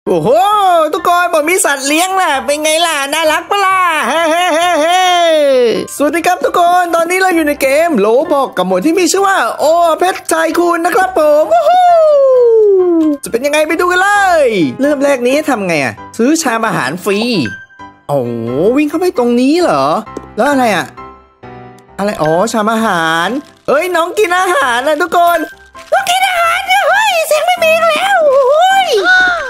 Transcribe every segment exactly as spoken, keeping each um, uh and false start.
โอ้โหทุกคนผมมีสัตว์เลี้ยงน่ะเป็นไงล่ะน่ารักปะล่ะเฮ้เฮ้เฮ้เฮ้สวัสดีครับทุกคนตอนนี้เราอยู่ในเกมโลบอกกับหมวดที่มีชื่อว่าโอเพชรชายคุณนะครับผมจะเป็นยังไงไปดูกันเลยเริ่มแรกนี้ทำไงอ่ะซื้อชามอาหารฟรีโอ้วิ่งเข้าไปตรงนี้เหรอแล้วอะไรอ่ะอะไรอ๋อชามอาหารเอ้ยน้องกินอาหารนะทุกคนน้องกินอาหารเนี่ยเฮ้ยเสียงไม่มีแล้วโอ้ย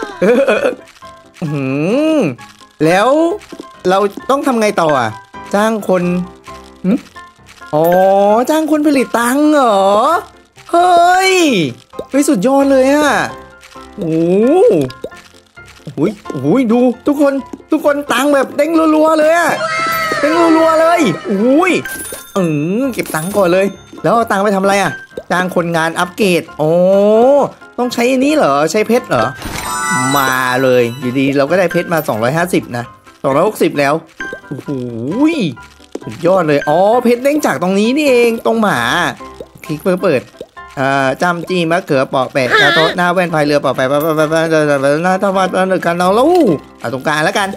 อืมแล้วเราต้องทำไงต่ออ่ะจ้างคนอ๋อจ้างคนผลิตตังค์เหรอเฮ้ยเฮ้ยสุดยอดเลยอ่ะโอ้โหโอ้โหดูทุกคนทุกคนตังค์แบบเด้งรัวๆเลยอ่ะเด้งรัวๆเลยโอ้ยเออเก็บตังค์ก่อนเลยแล้วเอาตังค์ไปทำอะไรอ่ะจ้างคนงานอัปเกรดโอ้ต้องใช้อันนี้เหรอใช้เพชรเหรอมาเลยอยู่ดีเราก็ได้เพชรมาสองร้อยห้าสิบนะสองร้อยหกสิบแล้วโอ้โหสุดยอดเลยอ๋อเพชรเด้งจากตรงนี้นี่เองตรงหมาคลิกเพื่อเปิดอ่าจำจีมะเขือปอกแปะกระโต๊ะหน้าแว่นพายเรือปอกแปะปะปะปะปะหน้าทวัดหนึ่งกันเอาลูกเอาตรงกลางแล้วกัน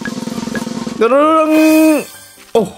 โอ้โห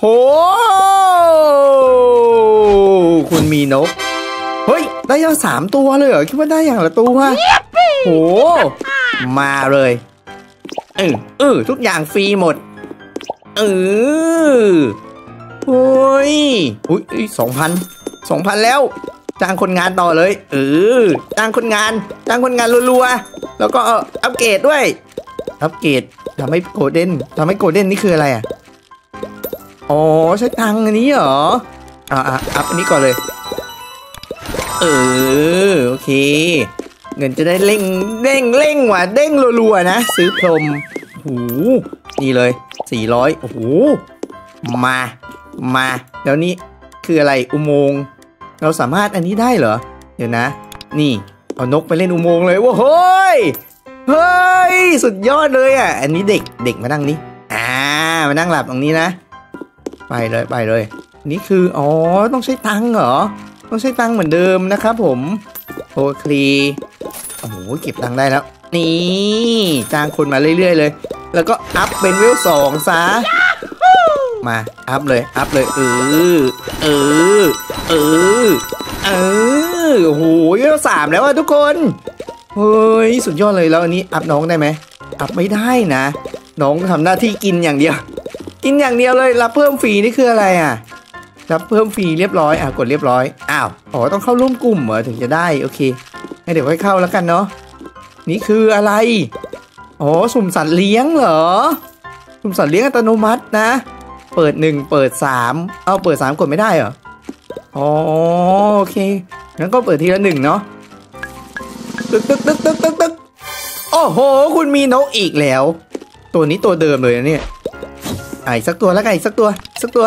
คุณมีนกเฮ้ยได้ยังสามตัวเลยเหรอคิดว่าได้อย่างละตัวโอ้มาเลยเออเออทุกอย่างฟรีหมดเออโอ้ยอุ้ยสองพันสองพันแล้วจ้างคนงานต่อเลยเออจ้างคนงานจ้างคนงานรัวๆแล้วก็อัปเกรดด้วยอัปเกรดทำให้โกลเด้นทำให้โกลเด้นนี่คืออะไรอ่ะอ๋อใช้ตังค์อันนี้เหรออ่าอัพอันนี้ก่อนเลยเออโอเคเงินจะได้เร่งเร่งเร่งว่ะเด้งรัวๆนะซื้อพรมโอ้โหนี่เลยสี่ร้อยโอ้โหมามาแล้วนี่คืออะไรอุโมงค์เราสามารถอันนี้ได้เหรอเดี๋ยวนะนี่เอานกไปเล่นอุโมงค์เลยว้าเฮ้ยเฮ้ยสุดยอดเลยอ่ะอันนี้เด็กเด็กมานั่งนี่อ่ามานั่งหลับตรงนี้นะไปเลยไปเลยนี่คืออ๋อต้องใช้ตังค์เหรอต้องใช้ตังค์เหมือนเดิมนะครับผมโอเคโอ้โหเก็บตังค์ได้แล้วนี่จ้างคนมาเรื่อยๆเลยแล้วก็อัพเป็นเวลสองซะมาอัพเลยอัพเลยเออเออเออเออโอ้โหเวลสามแล้วอะทุกคนเฮ้ยสุดยอดเลยแล้วอันนี้อัพน้องได้ไหมอัพไม่ได้นะน้องทำหน้าที่กินอย่างเดียวกินอย่างเดียวเลยรับเพิ่มฟรีนี่คืออะไรอ่ะรับเพิ่มฟรีเรียบร้อยอ่ะกดเรียบร้อยอ้าวอ๋อต้องเข้าร่วมกลุ่มเหรอถึงจะได้โอเคให้เดี๋ยวค่อยเข้าแล้วกันเนาะนี่คืออะไรอ๋อสุ่มสัตว์เลี้ยงเหรอสุ่มสัตว์เลี้ยงอัตโนมัตินะเปิดหนึ่งเปิดสามเอาเปิดสามกดไม่ได้เหรออ๋อโอเคงั้นก็เปิดทีละหนึ่งเนาะตึกตึกตึกตึกตึกตึกโอ้โหคุณมีนกอีกแล้วตัวนี้ตัวเดิมเลยนะเนี่ยไอ้สักตัวแล้วไงสักตัวสักตัว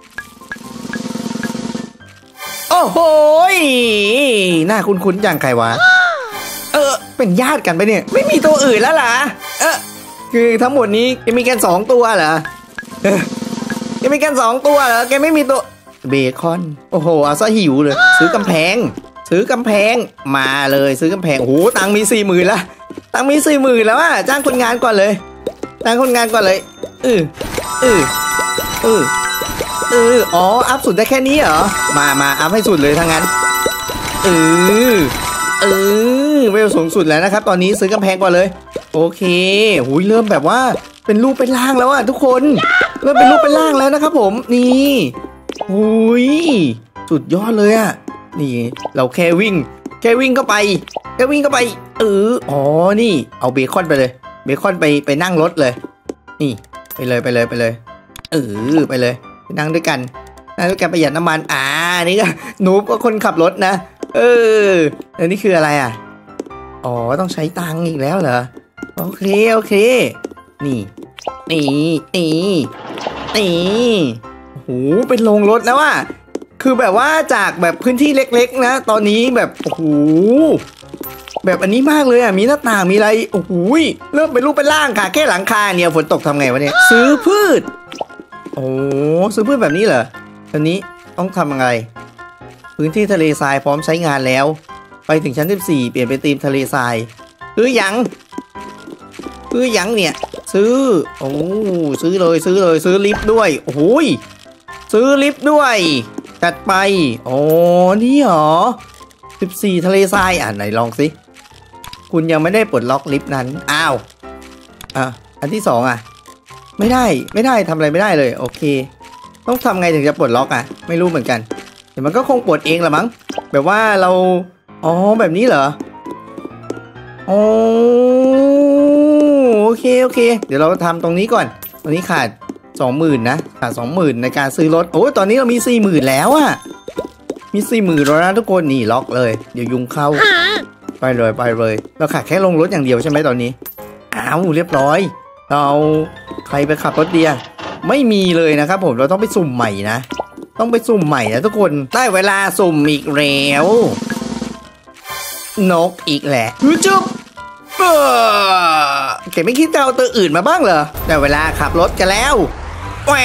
โอ้โหหน้าคุ้นๆอย่างใครวะเออเป็นญาติกันไปเนี่ยไม่มีตัวอื่นแล้วล่ะเออคือทั้งหมดนี้แกมีแค่สองตัวเหรอเออแกมีแค่สองตัวเหรอแกไม่มีตัวเบคอนโอ้โหเอาซะหิวเลยซื้อกำแพงซื้อกำแพงมาเลยซื้อกำแพงโอ้โหตังค์มีสี่หมื่นละตังค์มีสี่หมื่นแล้วอ่ะจ้างคนงานก่อนเลยจ้างคนงานก่อนเลยเออเออเออเอออ๋ออัพสุดได้แค่นี้เหรอมามาอัพให้สุดเลยทั้งนั้นเออเออเวลสูงสุดแล้วนะครับตอนนี้ซื้อกำแพงก่อนเลยโอเคหูยเริ่มแบบว่าเป็นรูปเป็นร่างแล้วอะทุกคนเริ่มเป็นรูปเป็นร่างแล้วนะครับผมนี่หูยสุดยอดเลยอะนี่เราแค่วิ่งแค่วิ่งเข้าไปแค่วิ่งเข้าไปเอออ๋อนี่เอาเบคอนไปเลยเบคอนไปไปนั่งรถเลยนี่ไปเลยไปเลยไปเลยเออไปเลยไปนั่งด้วยกันนั่งด้วยกันประหยัดน้ำมันอ่านี่ก็หนูก็คนขับรถนะเออแล้วนี่คืออะไรอ่ะอ๋อต้องใช้ตังค์อีกแล้วเหรอโอเคโอเคนี่นี่นี่นี่โอ้โหเป็นโรงรถแล้วอ่ะคือแบบว่าจากแบบพื้นที่เล็กๆนะตอนนี้แบบโอ้โหแบบอันนี้มากเลยอ่ะมีหน้าต่างมีอะไรโอ้โหเริ่มเป็นรูปเป็นร่างค่ะแค่หลังคาเนี่ยฝนตกทำไงวะเนี่ยซื้อพืชโอ้ซื้อพืชแบบนี้เหรอตอนนี้ต้องทำยังไงพื้นที่ทะเลทรายพร้อมใช้งานแล้วไปถึงชั้นสิบสี่เปลี่ยนเป็นธีมทะเลทรายหรือยังซื้อยังเนี่ยซื้อโอ้ซื้อเลยซื้อเลยซื้อลิฟต์ด้วยโอ้โหซื้อลิฟต์ด้วยจัดไปโอ้นี่เหรอสิบสี่ทะเลทรายอ่ะไหนลองสิคุณยังไม่ได้ปลดล็อกลิฟต์นั้นอ้าวอ่ะอันที่สองอ่ะไม่ได้ไม่ได้ทำอะไรไม่ได้เลยโอเคต้องทำไงถึงจะปลดล็อกอ่ะไม่รู้เหมือนกันแต่มันก็คงปลดเองละมั้งแบบว่าเราอ๋อแบบนี้เหรอโอโอเคโอเคเดี๋ยวเราทำตรงนี้ก่อนตรงนี้ขาดสองหมื่นนะขาดสองหมื่นในการซื้อรถโอ้ตอนนี้เรามีสี่หมื่นแล้วอะมีสี่หมื่นแล้วนะทุกคนนี่ล็อกเลยเดี๋ยวยุงเข้าไปเลยไปเลยเราขาดแค่ลงรถอย่างเดียวใช่ไหมตอนนี้อ้าวเรียบร้อยเราใครไปขับรถเดียไม่มีเลยนะครับผมเราต้องไปสุ่มใหม่นะต้องไปสุ่มใหม่นะทุกคนได้เวลาสุ่มอีกแล้วนกอีกแหละจุ๊บแกไม่คิดจะเอาตัวอื่นมาบ้างเหรอได้เวลาขับรถกันแล้วแหว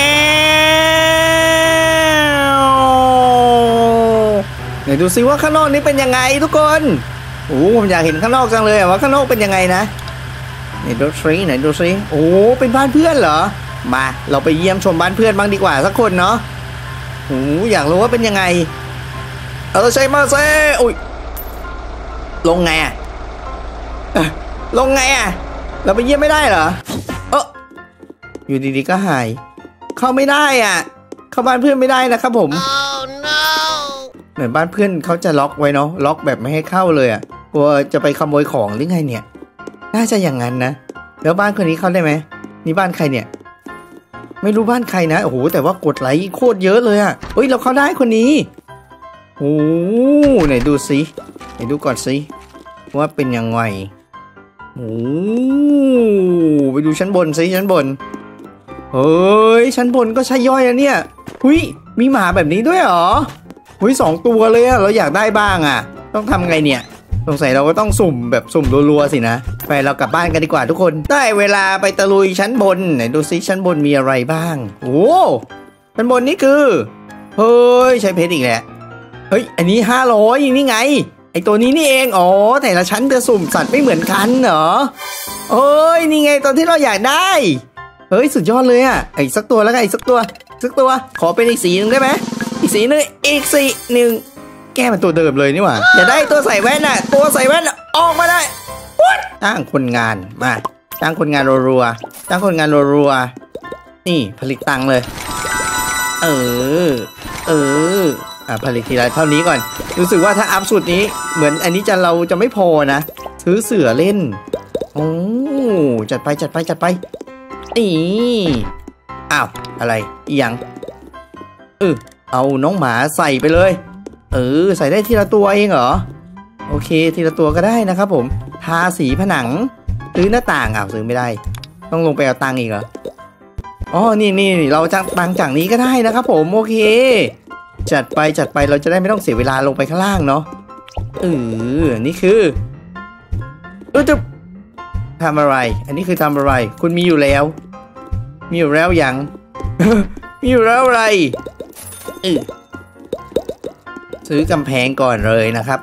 เดี๋ยวดูซิว่าข้างนอกนี้เป็นยังไงทุกคนโอ้ผมอยากเห็นข้างนอกจังเลยว่าข้างนอกเป็นยังไงนะไหนดูซิไหนดูซิโอ้เป็นบ้านเพื่อนเหรอมาเราไปเยี่ยมชมบ้านเพื่อนบ้างดีกว่าสักคนเนาะโอ้อยากรู้ว่าเป็นยังไงเออใช่มาเซ่อุ้ยลงไงอะลงไงอะเราไปเยี่ยมไม่ได้เหรอเอออยู่ดีๆก็หายเข้าไม่ได้อ่ะเข้าบ้านเพื่อนไม่ได้นะครับผม oh, no. เหมือนบ้านเพื่อนเขาจะล็อกไว้เนาะล็อกแบบไม่ให้เข้าเลยอ่ะกลัวจะไปขโมยของหรือไงเนี่ยน่าจะอย่างนั้นนะแล้วบ้านคนนี้เข้าได้ไหมนี่บ้านใครเนี่ยไม่รู้บ้านใครนะโอ้โหแต่ว่ากดไลค์โคตรเยอะเลยอ่ะเฮ้ยเราเข้าได้คนนี้โอ้ไหนดูสิไหนดูก่อนสิว่าเป็นยังไงโอ้ไปดูชั้นบนสิชั้นบนเฮ้ยชั้นบนก็ใช่ย่อยอะเนี่ยหุยมีหมาแบบนี้ด้วยเหรอหุยสองตัวเลยอะเราอยากได้บ้างอะต้องทำไงเนี่ยสงสัยเราก็ต้องสุ่มแบบสุ่มรัวๆสินะไปเรากลับบ้านกันดีกว่าทุกคนได้เวลาไปตะลุยชั้นบนไหนดูซิชั้นบนมีอะไรบ้างโอ้ชั้นบนนี่คือเฮ้ยใช้เพชรอีกแหละเฮ้ยอันนี้ห้าร้อยนี่ไงไอตัวนี้นี่เองอ๋อแต่ละชั้นจะสุ่มสัตว์ไม่เหมือนกันเหรอเอ้ยนี่ไงตอนที่เราอยากได้เฮ้ยสุดยอดเลยอ่ะไอสักตัวแล้วกันอีกสักตัวสักตัวขอเป็นอีกสีหนึ่งได้ไหมอีกสีหนึ่งอีกสีหนึ่งแก้มันตัวเดิมเลยนี่หว่าอยากได้ตัวใส่แว่นน่ะตัวใส่แว่นออกมาได้จ้างคนงานมาจ้างคนงานรัวๆจ้างคนงานรัวๆนี่ผลิตตังค์เลยเออเอออ่ะผลิตทีละเท่านี้ก่อนรู้สึกว่าถ้าอัพสุดนี้เหมือนอันนี้จะเราจะไม่พอนะซื้อเสือเล่นโอ้จัดไปจัดไปจัดไปนี่อ้าวอะไรอีหยังเออเอาน้องหมาใส่ไปเลยเออใส่ได้ทีละตัวเองเหรอโอเคทีละตัวก็ได้นะครับผมทาสีผนังซื้อหน้าต่างอ้าวซื้อไม่ได้ต้องลงไปเอาตังค์อีกเหรออ๋อนี่นี่เราจะตังค์จากนี้ก็ได้นะครับผมโอเคจัดไปจัดไปเราจะได้ไม่ต้องเสียเวลาลงไปข้างล่างเนาะเออนี่คือเออจะทำอะไรอันนี้คือทำอะไรคุณมีอยู่แล้วมีอยู่แล้วยัง มีอยู่แล้วอะไรเออซื้อกำแพงก่อนเลยนะครับ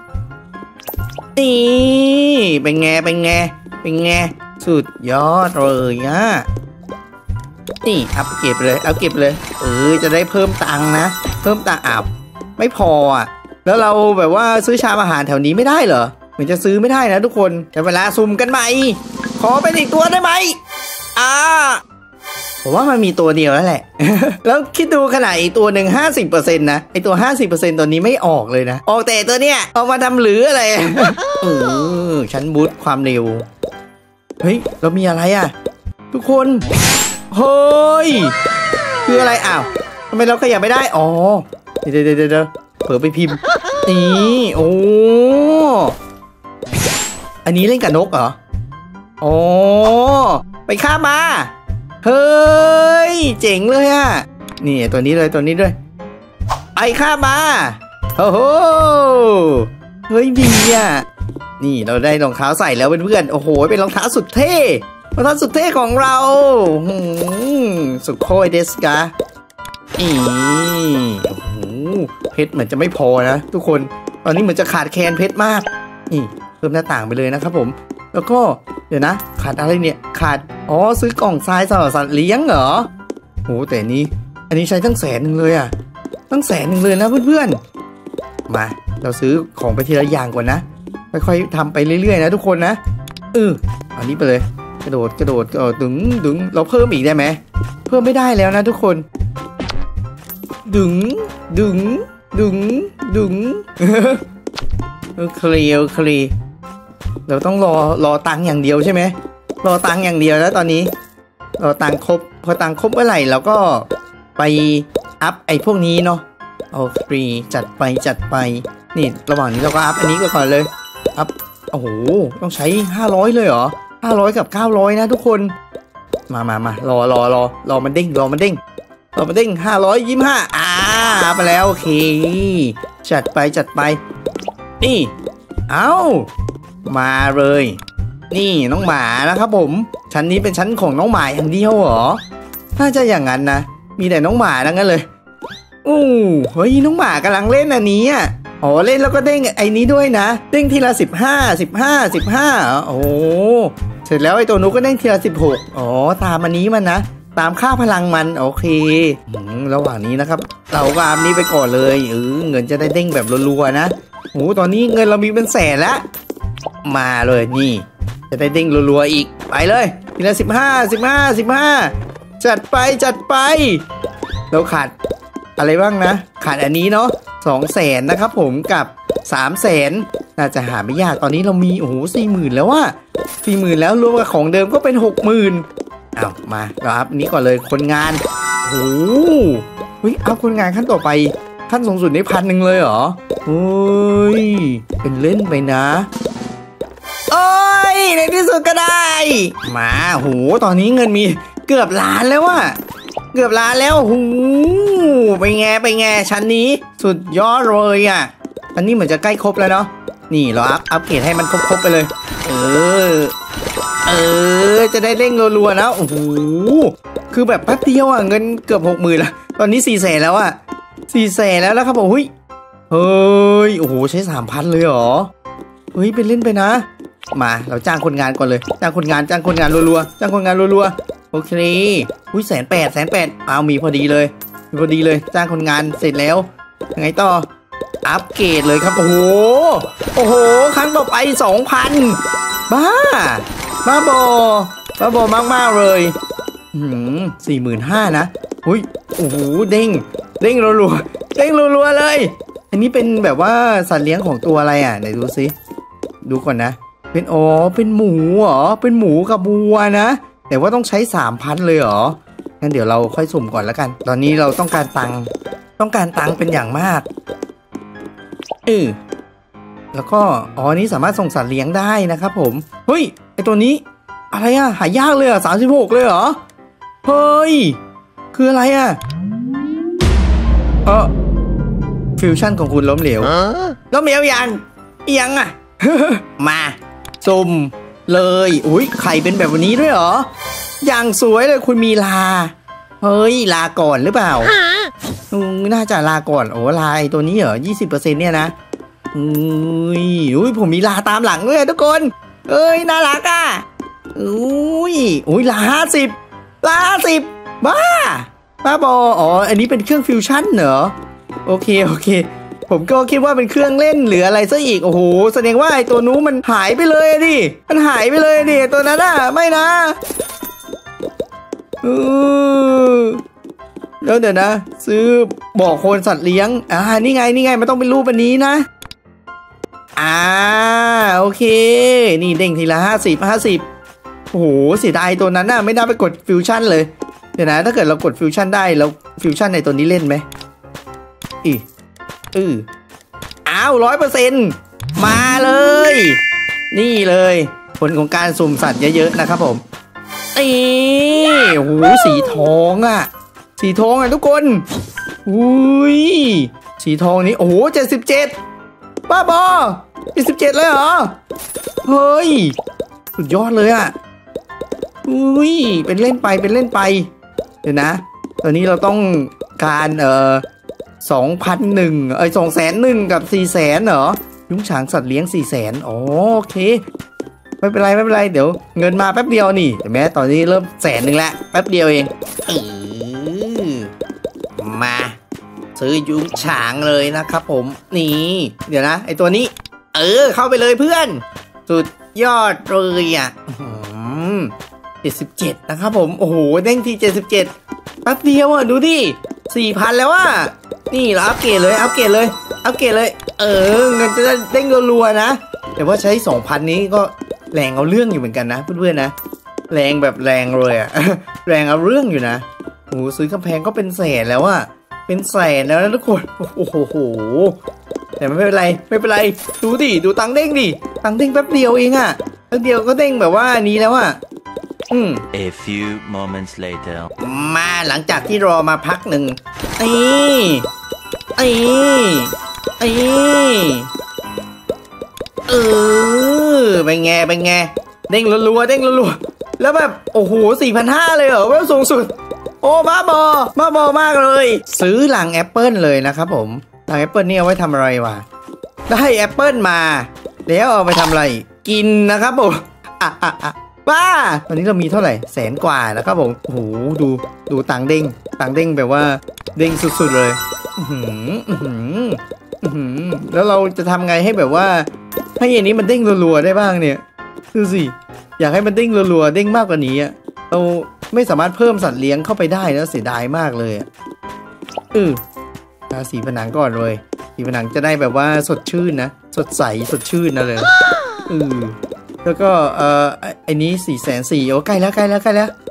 นี่เป็นไงเป็นไงเป็นไงสุดยอดเลยอ่ะนี่อัพเก็บเลยเอาเก็บเลยเออจะได้เพิ่มตังค์นะเพิ่มตังค์อัพไม่พออ่ะแล้วเราแบบว่าซื้อชามอาหารแถวนี้ไม่ได้เหรอเหมือนจะซื้อไม่ได้นะทุกคนแต่เวลาซุ่มกันใหม่ขอเป็นอีกตัวได้ไหมอ่าผมว่ามันมีตัวเดียวแล้วแหละ แล้วคิดดูขนาดอีกตัวหนึ่ง ห้าสิบเปอร์เซ็นต์ นะไอตัว ห้าสิบเปอร์เซ็นต์ ตัวนี้ไม่ออกเลยนะออกแต่ตัวเนี้ยเอามาทำหรืออะไร เออชั้นบูทความเร็วเฮ้ยเรามีอะไรอ่ะทุกคนเฮ้ยคืออะไรอ้าวทำไมเราขยับไม่ได้อ๋อเดี๋ยวเดี๋ยวเดี๋ยวเผลอไปพิมพ์นี่โอ้อันนี้เล่นกับนกเหรออ๋อไปฆ่ามาเฮ้ยเจ๋งเลยอ่ะนี่ตัวนี้เลยตัวนี้ด้วยไปฆ่ามาโอ้โหเฮ้ยดีอ่ะนี่เราได้รองเท้าใส่แล้วเพื่อนๆโอ้โหเป็นรองเท้าสุดเท่รองเท้าสุดเท่ของเราสุดโคยเดสกาอีโอ้โหเพชรเหมือนจะไม่พอนะทุกคนตอนนี้เหมือนจะขาดแคลนเพชรมากนี่เพิ่มหน้าต่างไปเลยนะครับผมแล้วก็เดี๋ยวนะขาดอะไรเนี่ยขาดอ๋อซื้อกล่องทรายสำหรับสัตว์เลี้ยงเหรอโหแต่นี้อันนี้ใช้ตั้งแสนหนึ่งเลยอะตั้งแสนหนึ่งเลยนะเพื่อนๆมาเราซื้อของไปทีละอย่างก่อนนะค่อยๆทำไปเรื่อยๆนะทุกคนนะเอออันนี้ไปเลยกระโดดกระโดดก็ดึงดึงเราเพิ่มอีกได้ไหมเพิ่มไม่ได้แล้วนะทุกคนดึงดึงดึงดึงเคลียร์เคลียร์เราต้องรอรอตังค์อย่างเดียวใช่ไหมรอตังค์อย่างเดียวแล้วตอนนี้รอตังค์ครบพอตังค์ครบเมื่อไหร่เราก็ไปอัพไอ้พวกนี้เนาะเอาฟรีจัดไปจัดไปนี่ระหว่างนี้เราก็อัพอันนี้ก่อนเลยอัพโอ้โหต้องใช้ห้าร้อยเลยเหรอห้าร้อยกับเก้าร้อยนะทุกคนมามามารอรอรอรอมันเด้งรอมันเด้งรอมันเด้งห้าร้อยยี่สิบห้าอ่าไปแล้วโอเคจัดไปจัดไปนี่เอามาเลยนี่น้องหมานะครับผมชั้นนี้เป็นชั้นของน้องหมาอย่างเดียวเหรอน่าจะอย่างนั้นนะมีแต่น้องหมาทั้งนั้นเลยอู้เฮ้ยน้องหมากำลังเล่นอันนี้อ่ะอ๋อเล่นแล้วก็เด้งไอ้นี้ด้วยนะเด้งทีละสิบห้าสิบห้าสิบห้าโอ้เสร็จแล้วไอ้ตัวนุ๊กก็เด้งทีละสิบหกอ๋อตามอันนี้มันนะตามค่าพลังมันโอเคระหว่างนี้นะครับเราก็อัพนี้ไปก่อนเลยเออเงินจะได้เด้งแบบรัวๆนะโอ้ตอนนี้เงินเรามีเป็นแสนแล้วมาเลยนี่จะได้เด้งรัวๆอีกไปเลยทีละสิบห้าสิบห้าสิบห้าจัดไปจัดไปเราขาดอะไรบ้างนะขาดอันนี้เนาะสองแสนนะครับผมกับสามแสนน่าจะหาไม่ยากตอนนี้เรามีโอ้โหสี่หมื่นแล้วว่าสี่หมื่นแล้วรวมกับของเดิมก็เป็นหกหมื่นเอามาเราอัพนี้ก่อนเลยคนงานโอ้โหเฮ้ยเอาคนงานขั้นต่อไปขั้นสูงสุดได้พันหนึ่งเลยเหรอเฮ้ยเป็นเล่นไปนะโอ้ยในที่สุดก็ได้มาโหตอนนี้เงินมีเกือบล้านแล้วว่ะเกือบล้านแล้วโหไปแงไปแงชั้นนี้สุดยอดเลยอ่ะอันนี้เหมือนจะใกล้ครบแล้วเนาะนี่เราอัพอัพเกรดให้มันครบๆไปเลยเออเออจะได้เร่งรัวๆนะโอ้โหคือแบบแป๊บเดียวอ่ะเงินเกือบหกหมื่นละตอนนี้สี่แสนแล้วอ่ะสี่แสนแล้วแล้วครับผมเฮ้ยเฮ้ยโอ้โหใช้สามพันเลยเหรอเฮ้ยเป็นเล่นไปนะมาเราจ้างคนงานก่อนเลยจ้างคนงานจ้างคนงานรัวๆจ้างคนงานรัวๆโอเคอุ้ยแสนแปดแสนแปดเอามีพอดีเลยมีพอดีเลยจ้างคนงานเสร็จแล้วยังไงต่ออัปเกรดเลยครับโอ้โหโอ้โหครั้งต่อไปสองพันบ้าบ้าบอบ้าบอมากๆเลยหืมสี่หมื่นห้านะอุ้ยโอ้โหเด้งเด้งรัวๆเด้งรัวๆเลยอันนี้เป็นแบบว่าสัตว์เลี้ยงของตัวอะไรอ่ะไหนดูซิดูก่อนนะเป็นอ๋อเป็นหมูเหรอเป็นหมูกับวัวนะแต่ว่าต้องใช้สามพันเลยเหรองั้นเดี๋ยวเราค่อยสุ่มก่อนแล้วกันตอนนี้เราต้องการตังค์ต้องการตังค์เป็นอย่างมากเออแล้วก็อ๋อนี้สามารถส่งสัตว์เลี้ยงได้นะครับผมเฮ้ยไอตัวนี้อะไรอ่ะหายากเลยอ่ะสามสิบหกเลยเหรอเฮ้ยคืออะไรอ่ะเออฟิวชั่นของคุณล้มเหลวล้มเหลวยังยังอ่ะ มาสุ่มเลยอุ้ยไข่เป็นแบบนี้ด้วยเหรออย่างสวยเลยคุณมีลาเฮ้ยลาก่อนหรือเปล่าน่าจะลาก่อนโอ้ลาไอตัวนี้เหรอยี่สิบเปอร์เซ็นต์เนี่ยนะอุ้ยอุ้ยผมมีลาตามหลังด้วยทุกคนเอ้ยน่ารักอ่ะอุ้ยอุ้ยลาห้าสิบลาห้าสิบบ้าบ้าบออ๋ออันนี้เป็นเครื่องฟิวชั่นเหรอโอเคโอเคผมก็คิดว่าเป็นเครื่องเล่นหรืออะไรซะอีกโอ้โหแสดงว่าไอ้ตัวนู้นมันหายไปเลยดิมันหายไปเลยดิตัวนั้นอ่ะไม่นะเออแล้วเดี๋ยวนะซื้อบอกโคนสัตว์เลี้ยงอ่านี่ไงนี่ไงมันต้องเป็นรูปอันนี้นะอ่าโอเคนี่เด้งทีละห้าสิบห้าสิบโอ้โหเสียดายตัวนั้นน่ะไม่ได้ไปกดฟิวชั่นเลยเดี๋ยวนะถ้าเกิดเรากดฟิวชั่นได้แล้วฟิวชั่นในตัวนี้เล่นไหมอีอืออ้าวร้อยเปอร์เซ็นต์มาเลยนี่เลยผลของการสุ่มสัตว์เยอะๆนะครับผมนี่โอ้โหสีทองอ่ะสีทองอ่ะทุกคนอุ้ยสีทองนี้โอ้โหเจ็ดสิบเจ็ดบ้าบอเจ็ดสิบเจ็ดเลยเหรอเฮ้ยสุดยอดเลยอ่ะอุ้ยเป็นเล่นไปเป็นเล่นไปเดี๋ยวนะตอนนี้เราต้องการเอ่อสองพันหนึ่งเอ้ยสองแสนหนึ่งกับสี่แสนเหรอยุ้งฉางสัตว์เลี้ยงสี่แสนโอเคไม่เป็นไรไม่เป็นไรเดี๋ยวเงินมาแป๊บเดียวนี่เห็นไหมตอนนี้เริ่มแสนหนึ่งแล้วแป๊บเดียวเองอือมาซื้อยุ้งฉางเลยนะครับผมนี่เดี๋ยวนะไอตัวนี้เออเข้าไปเลยเพื่อนสุดยอดเลยอ่ะเจ็ดสิบเจ็ดนะครับผมโอ้โหเด้งที่เจ็ดสิบเจ็ดแป๊บเดียวอ่ะดูดิสี่พันแล้วอ่ะนี่เราอัปเกรดเลยอัปเกรดเลยอัปเกรดเลยเออเงินจะได้เด้งรัวๆนะแต่ว่าใช้ สองพัน นี้ก็แรงเอาเรื่องอยู่เหมือนกันนะเพื่อนๆนะแรงแบบแรงเลยอ่ะ แรงเอาเรื่องอยู่นะโอ้โหซื้อกำแพงก็เป็นแสนแล้วอ่ะเป็นแสนแล้วนะทุกคนโอ้โหแต่ไม่เป็นไรไม่เป็นไรดูดิดูตังเด้งดิตังเด้งแป๊บเดียวเองอ่ะแป๊บเดียวก็เด้งแบบว่านี้แล้วอ่ะอืม A few moments later มาหลังจากที่รอมาพักหนึ่งนี่นี่นี่เออเป็นไงเป็นไงเด้งรัวๆเด้งรัวๆแล้วแบบโอ้โหสี่พันห้าเลยเหรอเวลสูงสุดโอ้บ้าบอบ้าบอมากเลยซื้อหลังแอปเปิลเลยนะครับผมหลังแอปเปิลนี่เอาไว้ทำอะไรวะได้แอปเปิลมาแล้วเอาไปทำอะไรกินนะครับผมอ่ะอ่ะอ่ะบ้าวันนี้เรามีเท่าไหร่แสนกว่านะครับผมโอ้โหดูดูตังเด้งตังเด้งแบบว่าเด้งสุดๆเลยอือหืออือหืออือหือแล้วเราจะทำไงให้แบบว่าให้อันนี้มันเด้งรัวๆได้บ้างเนี่ยดูสิอยากให้มันเด้งรัวๆเด้งมากกว่านี้อ่ะเราไม่สามารถเพิ่มสัตว์เลี้ยงเข้าไปได้แล้วเสียดายมากเลยเออทาสีผนังก่อนเลยสีผนังจะได้แบบว่าสดชื่นนะสดใสสดชื่นนะเลยเออแล้วก็เอ่อไอ้นี้สี่แสนสี่โอ้ใกล้แล้วใกล้แล้วใกล้แล้ว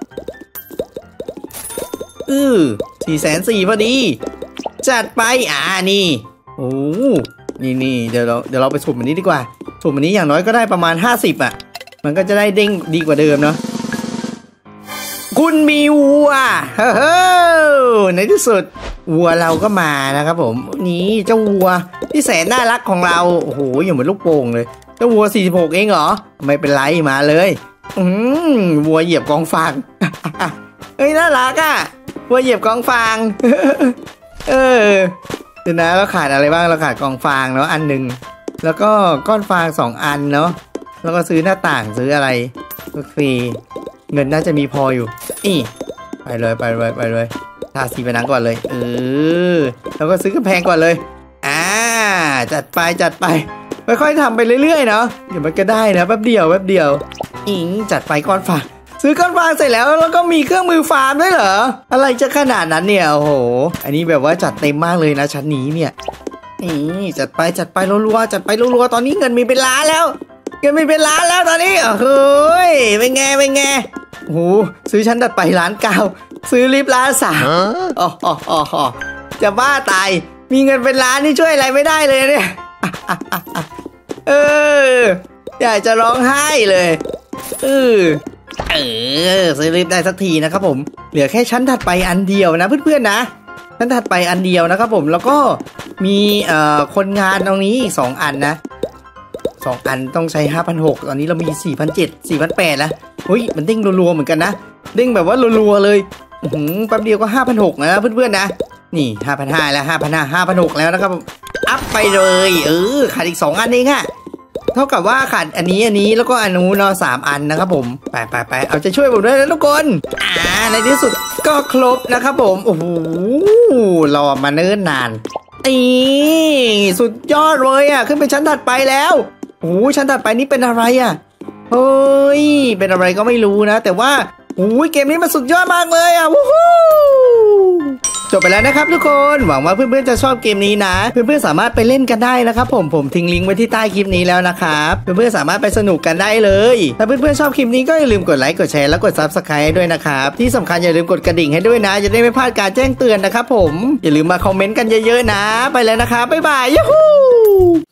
เออสี่แสนสี่พอดีจัดไปอ่านี่โอ้นี่นี่เดี๋ยวเราเดี๋ยวเราไปสุ่มอันนี้ดีกว่าสุ่มอันนี้อย่างน้อยก็ได้ประมาณห้าสิบอ่ะมันก็จะได้เด้งดีกว่าเดิมเนาะคุณมีวัวเฮ้อในที่สุดวัวเราก็มานะครับผมนี่เจ้าวัวที่แสนน่ารักของเราโอ้โหอย่างเหมือนลูกโป่งเลยเจ้าวัวสี่สิบหกเองเหรอไม่เป็นไรมาเลยอืมวัวเหยียบกองฟางเฮ้ยน่ารักอ่ะวัวเหยียบกองฟางเออเดี๋ยวนะเราขาดอะไรบ้างเราขาดกองฟางเนาะอันหนึ่งแล้วก็ก้อนฟางสองอันเนาะแล้วก็ซื้อหน้าต่างซื้ออะไรก็ฟรีเงินน่าจะมีพออยู่นี่ไปเลยไปเลยไปเลยทาสีผนังก่อนเลยเออแล้วก็ซื้อกำแพงก่อนเลยอ่าจัดไปจัดไปค่อยๆทำไปเรื่อยๆเนาะเดี๋ยวมันก็ได้นะแป๊บเดียวแป๊บเดียวอิงจัดไปก้อนฟางซื้อก้อนฟางเสร็จแล้วแล้วก็มีเครื่องมือฟาร์มด้วยเหรออะไรจะขนาดนั้นเนี่ยโอ้โหอันนี้แบบว่าจัดเต็มมากเลยนะชั้นนี้เนี่ยนี่จัดไปจัดไปรัวๆจัดไปรัวๆตอนนี้เงินมีเป็นล้านแล้วเงินมีเป็นล้านแล้วตอนนี้เฮ้ยเป็นไงเป็นไงโอ้โหซื้อชั้นตัดไปล้านเก้าซื้อลิฟต์ล้านสามอ๋ออ๋ออ๋อจะบ้าตายมีเงินเป็นล้านนี่ช่วยอะไรไม่ได้เลยเนี่ยเอออยากจะร้องไห้เลยเออเออซื้อลิฟต์ได้สักทีนะครับผมเหลือแค่ชั้นถัดไปอันเดียวนะเพื่อนๆนะชั้นถัดไปอันเดียวนะครับผมแล้วก็มีเอ่อคนงานตรงนี้อีกสองอันนะสองอันต้องใช้ ห้าพันหกร้อย ตอนนี้เรามี สี่พันเจ็ดร้อย สี่พันแปดร้อยแล้วเฮ้ยมันเด้งรัวๆเหมือนกันนะเด้งแบบว่ารัวๆเลยอื้อหือแป๊บเดียวก็ ห้าพันหกร้อย นะเพื่อนๆนะนี่ ห้าพันห้าร้อย แล้ว ห้าพันห้าร้อย ห้าพันหกร้อย แล้วนะครับอัพไปเลยเออขาดอีกสองอันเองอะเท่ากับว่าขาดอันนี้อันนี้แล้วก็อันนู้นเนาะสามอันนะครับผมไปไปไปเอาใจช่วยผมด้วยนะทุกคนอ่าในที่สุดก็ครบนะครับผมโอ้โหรอมาเนิ่นนานนี่สุดยอดเลยอ่ะขึ้นไปชั้นถัดไปแล้วโอ้ชั้นถัดไปนี่เป็นอะไรอ่ะเฮ้ยเป็นอะไรก็ไม่รู้นะแต่ว่าโอ้ยเกมนี้มันสุดยอดมากเลยอ่ะวู้ฮู้จบไปแล้วนะครับทุกคนหวังว่าเพื่อนๆจะชอบเกมนี้นะเพื่อนๆสามารถไปเล่นกันได้นะครับผมผมทิ้งลิงก์ไว้ที่ใต้คลิปนี้แล้วนะครับเพื่อนๆสามารถไปสนุกกันได้เลยถ้าเพื่อนๆชอบคลิปนี้ก็อย่าลืมกดไลค์กดแชร์แล้วกด ซับสไครบ์ ด้วยนะครับที่สำคัญอย่าลืมกดกระดิ่งให้ด้วยนะจะได้ไม่พลาดการแจ้งเตือนนะครับผมอย่าลืมมาคอมเมนต์กันเยอะๆนะไปแล้วนะครับบ๊ายบายยูฮู